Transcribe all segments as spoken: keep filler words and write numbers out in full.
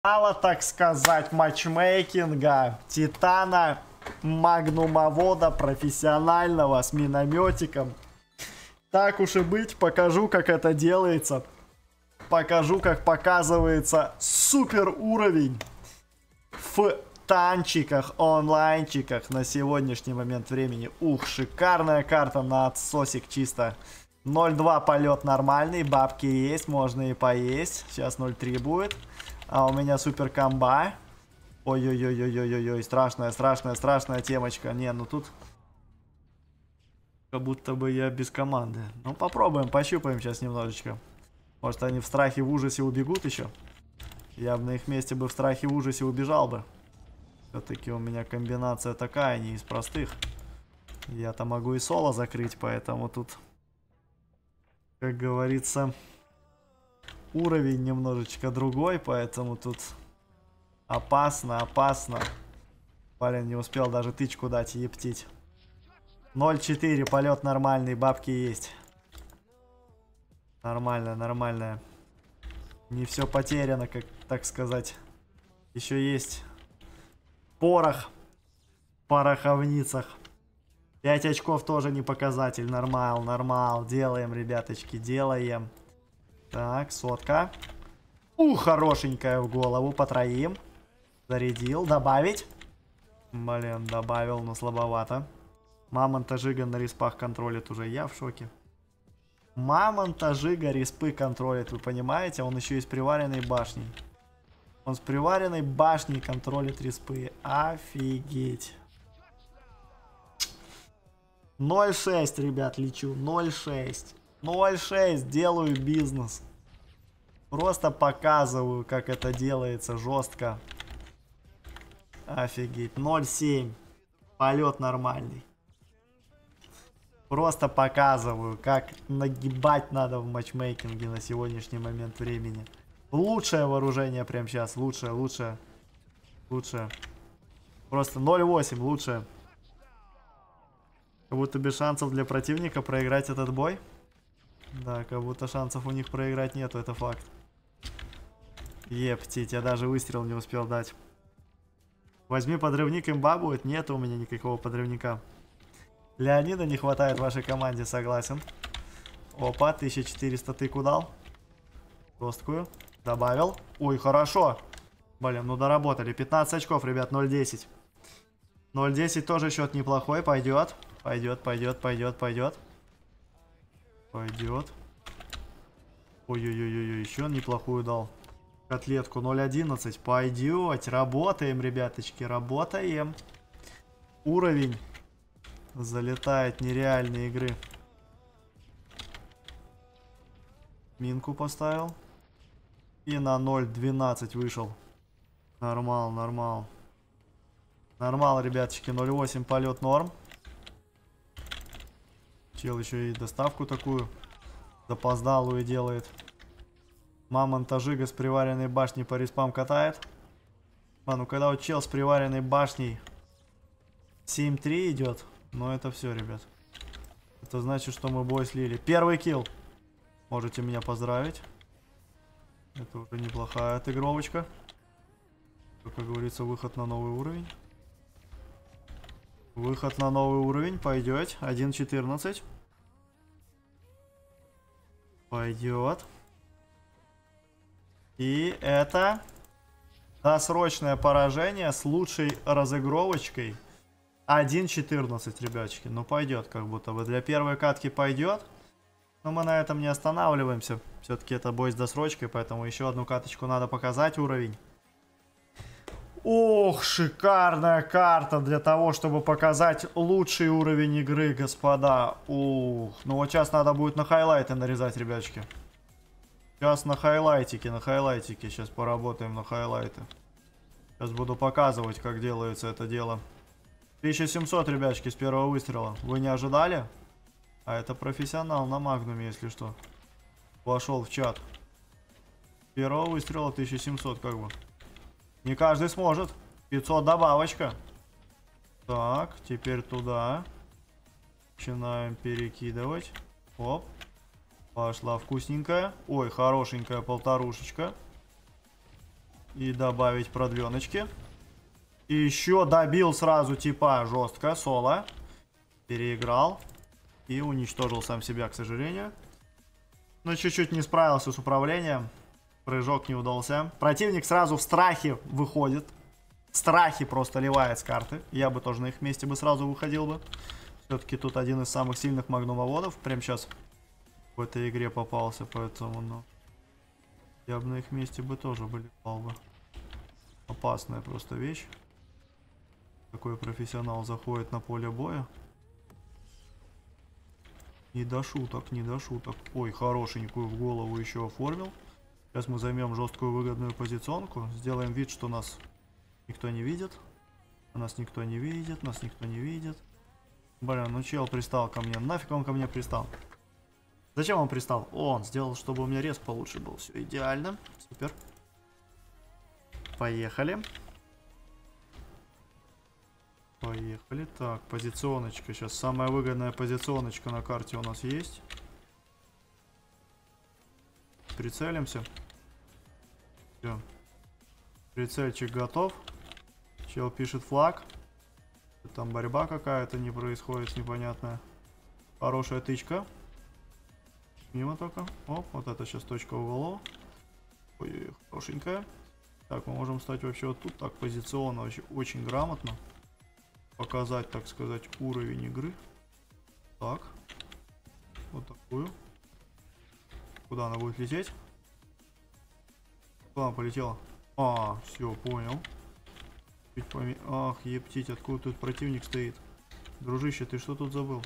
Мало, так сказать, матчмейкинга Титана Магнумовода профессионального с минометиком. Так уж и быть, покажу, как это делается. Покажу, как показывается супер уровень в танчиках, онлайнчиках на сегодняшний момент времени. Ух, шикарная карта на отсосик чисто. ноль два полет нормальный, бабки есть, можно и поесть. Сейчас ноль три будет. А у меня супер комба. Ой-ой-ой-ой-ой-ой, страшная, страшная, страшная темочка. Не, ну тут как будто бы я без команды. Ну попробуем, пощупаем сейчас немножечко. Может они в страхе, в ужасе убегут еще? Я бы на их месте бы в страхе, в ужасе убежал бы. Все-таки у меня комбинация такая, не из простых. Я-то могу и соло закрыть, поэтому тут, как говорится, уровень немножечко другой, поэтому тут опасно, опасно. Парень не успел даже тычку дать, ептить. ноль четыре, полет нормальный, бабки есть. Нормально, нормально. Не все потеряно, как так сказать. Еще есть порох в пороховницах. пять очков тоже не показатель. Нормал, нормал. Делаем, ребяточки, делаем. Так, сотка. У, хорошенькая в голову. По троим. Зарядил. Добавить. Блин, добавил, но слабовато. Мамонта Жига на респах контролит уже. Я в шоке. Мамонта Жига респы контролит, вы понимаете? Он еще и с приваренной башней. Он с приваренной башней контролит респы. Офигеть. ноль шесть, ребят, лечу. ноль шесть. ноль шесть. Делаю бизнес. Просто показываю, как это делается жестко. Офигеть. ноль семь. Полет нормальный. Просто показываю, как нагибать надо в матчмейкинге на сегодняшний момент времени. Лучшее вооружение прямо сейчас. Лучшее, лучшее. Лучшее. Просто ноль восемь лучшее. Как будто без шансов для противника проиграть этот бой. Да, как будто шансов у них проиграть нету, это факт. Ептить, я даже выстрел не успел дать. Возьми подрывник, имба будет. Нет у меня никакого подрывника. Леонида не хватает вашей команде, согласен. Опа, тысяча четыреста тыку дал. Жесткую. Добавил. Ой, хорошо. Блин, ну доработали. пятнадцать очков, ребят, ноль десять. ноль десять тоже счет неплохой. Пойдет. Пойдет, пойдет, пойдет, пойдет. Пойдет. Ой-ой-ой-ой, еще неплохую дал. Котлетку ноль одиннадцать. Пойдет. Работаем, ребяточки, работаем. Уровень. Залетает нереальные игры. Минку поставил. И на ноль двенадцать вышел. Нормал, нормал. Нормал, ребяточки. ноль восемь полет норм. Чел еще и доставку такую запоздалую делает. Мамонта Жига с приваренной башней по респам катает. А, ну когда вот чел с приваренной башней семь три идет. Но это все, ребят. Это значит, что мы бой слили. Первый килл. Можете меня поздравить. Это уже неплохая отыгровочка. Как говорится, выход на новый уровень. Выход на новый уровень. Пойдет. один четырнадцать. Пойдет. И это досрочное поражение с лучшей разыгровочкой. один четырнадцать, ребяточки. Ну, пойдет, как будто бы. Для первой катки пойдет. Но мы на этом не останавливаемся. Все-таки это бой с досрочкой, поэтому еще одну каточку надо показать уровень. Ох, шикарная карта для того, чтобы показать лучший уровень игры, господа. Ух, ну вот сейчас надо будет на хайлайты нарезать, ребяточки. Сейчас на хайлайтике, на хайлайтике. Сейчас поработаем на хайлайты. Сейчас буду показывать, как делается это дело. тысяча семьсот, ребячки, с первого выстрела. Вы не ожидали? А это профессионал на Магнуме, если что. Вошел в чат. С первого выстрела тысяча семьсот, как бы. Не каждый сможет. пятьсот добавочка. Так, теперь туда. Начинаем перекидывать. Оп. Пошла вкусненькая. Ой, хорошенькая полторушечка. И добавить продленочки. И еще добил сразу типа жестко. Соло. Переиграл. И уничтожил сам себя, к сожалению. Но чуть-чуть не справился с управлением. Прыжок не удался. Противник сразу в страхе выходит. В страхе просто ливает с карты. Я бы тоже на их месте бы сразу выходил бы. Все-таки тут один из самых сильных магнумоводов. Прямо сейчас в этой игре попался. Поэтому, ну... Я бы на их месте бы тоже бы ливал бы. Опасная просто вещь. Такой профессионал заходит на поле боя. Не до шуток, не до шуток. Ой, хорошенькую в голову еще оформил. Сейчас мы займем жесткую выгодную позиционку. Сделаем вид, что нас никто не видит. Нас никто не видит, нас никто не видит. Блин, ну чел пристал ко мне. Нафиг он ко мне пристал? Зачем он пристал? О, он сделал, чтобы у меня рез получше был. Все идеально. Супер. Поехали. Поехали. Так, позиционочка. Сейчас самая выгодная позиционочка на карте у нас есть. Прицелимся. Все. Прицельчик готов. Чел пишет флаг. Там борьба какая-то не происходит, непонятная. Хорошая тычка. Мимо только. Оп, вот это сейчас точка уголов. Ой, хорошенькая. Так, мы можем стать вообще вот тут так позиционно, вообще очень грамотно. Показать, так сказать, уровень игры. Так. Вот такую. Куда она будет лететь? Куда она полетела? А, все, понял. Чуть поме... Ах, ептить, откуда тут противник стоит? Дружище, ты что тут забыл?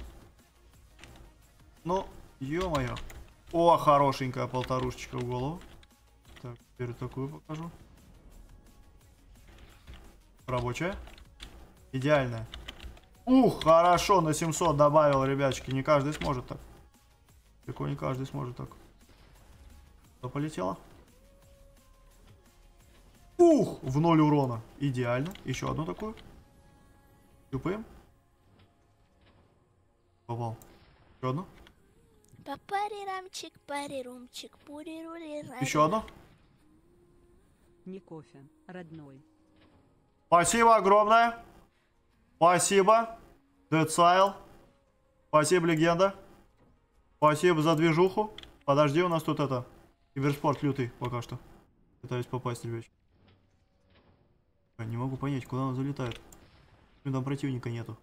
Ну, ё-моё. О, хорошенькая полторушечка в голову. Так, теперь такую покажу. Рабочая. Идеальная. Ух, хорошо, на семьсот добавил, ребячки. Не каждый сможет так. Далеко не каждый сможет так. Что полетело? Ух, в ноль урона. Идеально. Еще одну такую. Чупаем. Попал. Еще одну. Еще одну. Не кофе, родной. Спасибо огромное. Спасибо. Децайл. Спасибо, легенда. Спасибо за движуху. Подожди, у нас тут это... Киберспорт лютый пока что. Пытаюсь попасть, ребят. Не могу понять, куда он залетает. Там противника нету.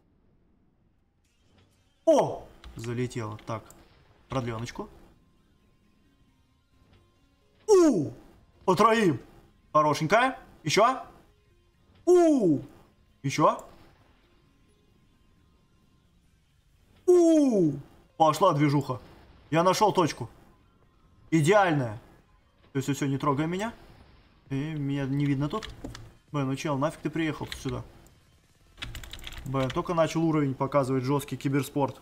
О! Залетело. Так. Продленочку. У! По троим. Хорошенькая. Еще. У! Еще. У! Пошла движуха. Я нашел точку. Идеальная. Все, все, все, не трогай меня. И меня не видно тут. Блин, ну чел, нафиг ты приехал сюда? Блин, только начал уровень показывать жесткий киберспорт.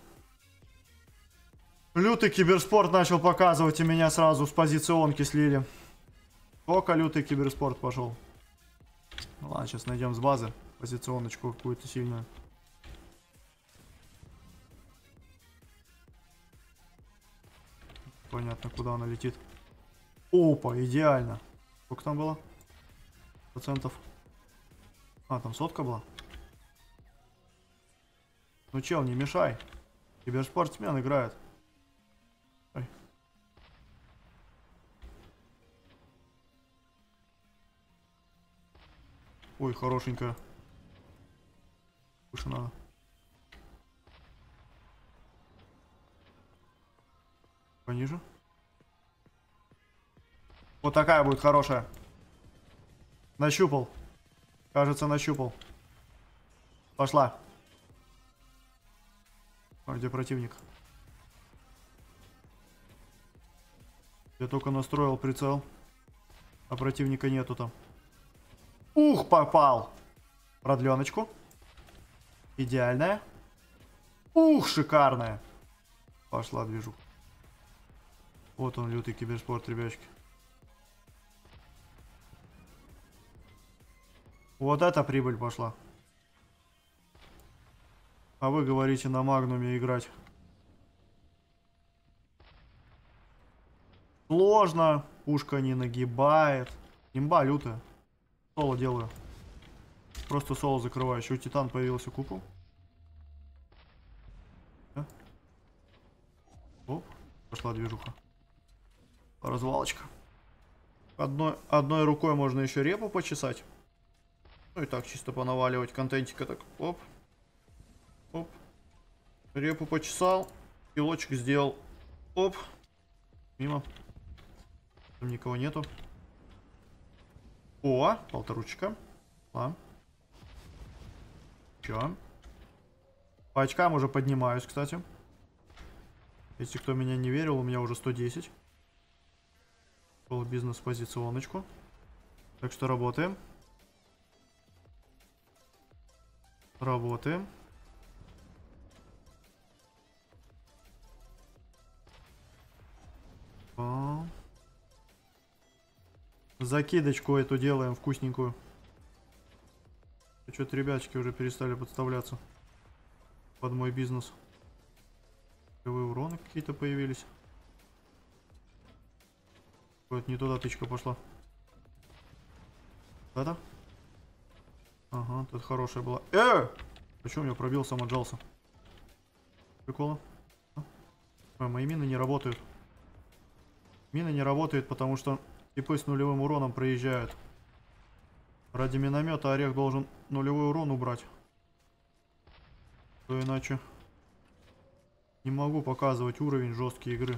Лютый киберспорт начал показывать, и меня сразу с позиционки слили. Только лютый киберспорт пошел. Ну, ладно, сейчас найдем с базы позиционочку какую-то сильную. Понятно, куда она летит. Опа, идеально. Сколько там было? Процентов. А, там сотка была. Ну чел, не мешай. Киберспортсмен играет. Ой. Ой, хорошенькая. Выше надо. Пониже. Вот такая будет хорошая. Нащупал. Кажется, нащупал. Пошла. А где противник? Я только настроил прицел. А противника нету там. Ух, попал. Продленочку. Идеальная. Ух, шикарная. Пошла движуха. Вот он, лютый киберспорт, ребячки. Вот эта прибыль пошла. А вы говорите на магнуме играть. Сложно. Пушка не нагибает. Имба лютая. Соло делаю. Просто соло закрываю. Еще у Титан появился купол. Да? Оп, пошла движуха. Развалочка. Одной, одной рукой можно еще репу почесать. Ну и так чисто понаваливать контентика. Так, оп. Оп. Репу почесал. Пилочек сделал. Оп. Мимо. Там никого нету. О, полторучка. А. Чё? По очкам уже поднимаюсь, кстати. Если кто меня не верил, у меня уже сто десять. Был бизнес-позиционочку. Так что работаем. Работаем. А. Закидочку эту делаем вкусненькую. Что-то ребяточки уже перестали подставляться под мой бизнес. Ключевые уроны какие-то появились. Вот не туда тычка пошла. Да-да? Ага, тут хорошая была. Э! Почему меня пробил, сам отжался? Прикола. А? Ой, мои мины не работают. Мины не работают, потому что типы с нулевым уроном проезжают. Ради миномета орех должен нулевой урон убрать. То иначе не могу показывать уровень жесткой игры.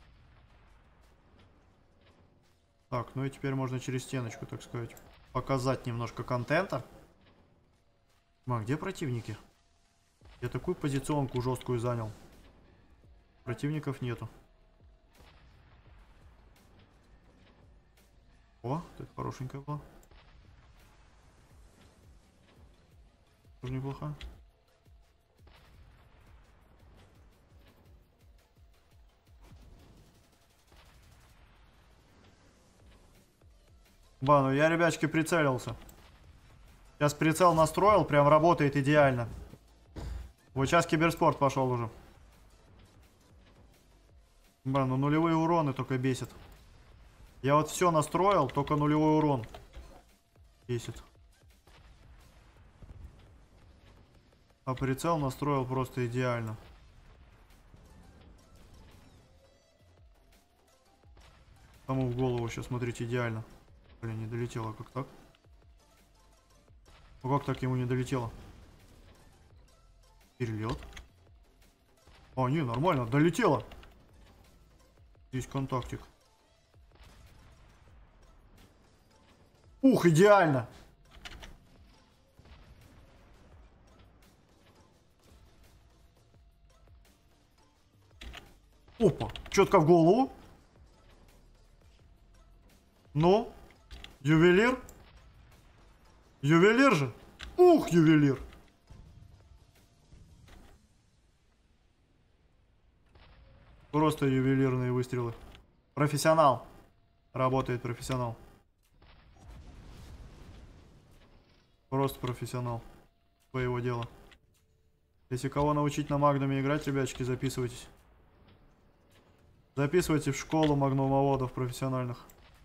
Так, ну и теперь можно через стеночку, так сказать, показать немножко контента. А где противники? Я такую позиционку жесткую занял. Противников нету. О, это хорошенькая была. Тоже неплохо. Ба, ну я, ребячки, прицелился. Сейчас прицел настроил, прям работает идеально. Вот сейчас киберспорт пошел уже. Ба, ну нулевые уроны только бесит. Я вот все настроил, только нулевой урон бесит. А прицел настроил просто идеально. Тому в голову сейчас, смотрите, идеально. Блин, не долетело, как так? Ну как так ему не долетело? Перелет. А, не, нормально, долетело. Здесь контактик. Ух, идеально. Опа, четко в голову. Ну, ювелир. Ювелир же. Ух, ювелир. Просто ювелирные выстрелы. Профессионал. Работает профессионал. Просто профессионал. Своего дела. Если кого научить на магнуме играть, ребяточки, записывайтесь. Записывайте в школу магнумоводов профессиональных.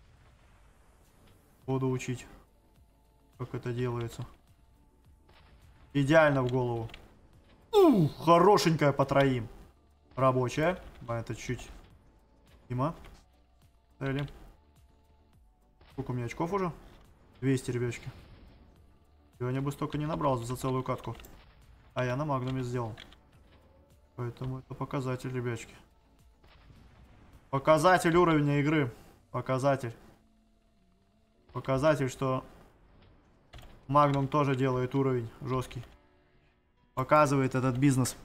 Буду учить, как это делается. Идеально в голову. У, хорошенькая по троим. Рабочая. А это чуть. Дима. Цели. Сколько у меня очков уже? двести, ребячки. Сегодня бы столько не набрал за целую катку. А я на магнуме сделал. Поэтому это показатель, ребячки. Показатель уровня игры. Показатель. Показатель, что Магнум тоже делает уровень жесткий. Показывает этот бизнес.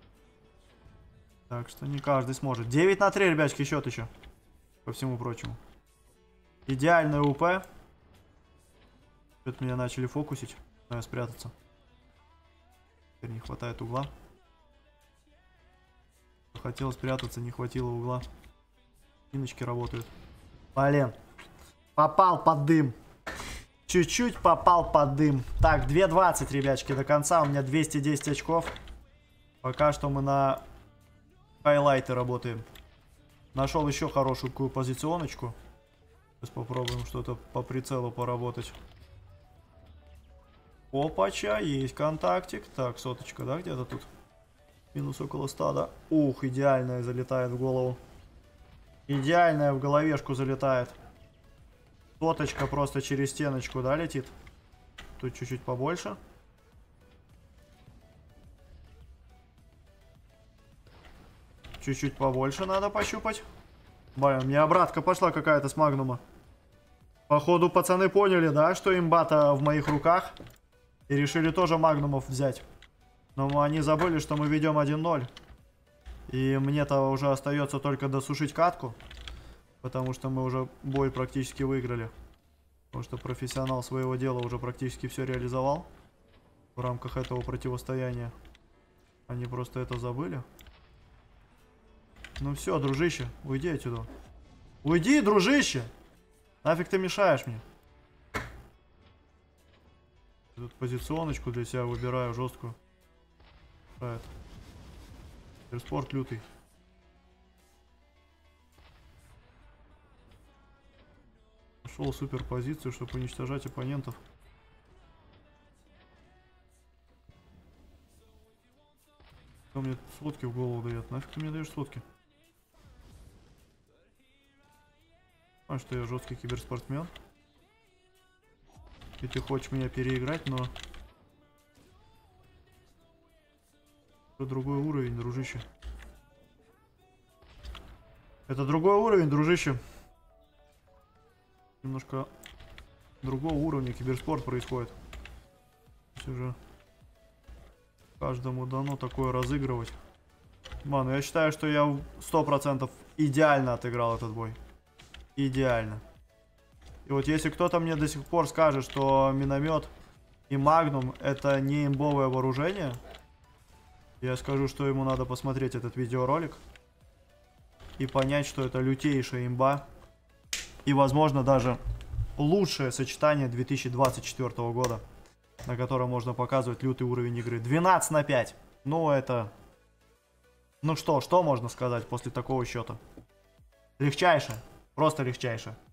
Так что не каждый сможет. девять на три, ребячки, счет еще. По всему прочему. Идеальная УП. Что-то меня начали фокусить. Надо спрятаться. Теперь не хватает угла. Хотел спрятаться, не хватило угла. Миночки работают. Блин. Попал под дым. Чуть-чуть попал под дым. Так, две двадцать, ребячки, до конца. У меня двести десять очков. Пока что мы на хайлайты работаем. Нашел еще хорошую позиционочку. Сейчас попробуем что-то по прицелу поработать. Опача, есть контактик. Так, соточка, да, где-то тут? Минус около ста, да? Ух, идеальная залетает в голову. Идеальная в головешку залетает. Соточка просто через стеночку, да, летит? Тут чуть-чуть побольше. Чуть-чуть побольше надо пощупать. Блин, у меня обратка пошла какая-то с магнума. Походу, пацаны поняли, да, что имба-то в моих руках. И решили тоже магнумов взять. Но они забыли, что мы ведем один ноль. И мне-то уже остается только досушить катку. Потому что мы уже бой практически выиграли. Потому что профессионал своего дела уже практически все реализовал. В рамках этого противостояния. Они просто это забыли. Ну все, дружище, уйди отсюда. Уйди, дружище! Нафиг ты мешаешь мне? Тут позиционочку для себя выбираю жесткую. Спорт лютый. Нашел супер позицию, чтобы уничтожать оппонентов. Кто мне сводки в голову дает? Нафиг ты мне даешь сводки? А что я жесткий киберспортсмен? И ты хочешь меня переиграть, но... Это другой уровень, дружище. Это другой уровень, дружище. Немножко другого уровня киберспорт происходит. Здесь уже каждому дано такое разыгрывать. Ман, я считаю, что я сто процентов идеально отыграл этот бой. Идеально. И вот если кто-то мне до сих пор скажет, что миномет и магнум это не имбовое вооружение, я скажу, что ему надо посмотреть этот видеоролик и понять, что это лютейшая имба и, возможно, даже лучшее сочетание две тысячи двадцать четвёртого года, на котором можно показывать лютый уровень игры. двенадцать на пять. Ну, это... Ну что, что можно сказать после такого счета? Легчайше. Просто легчайше.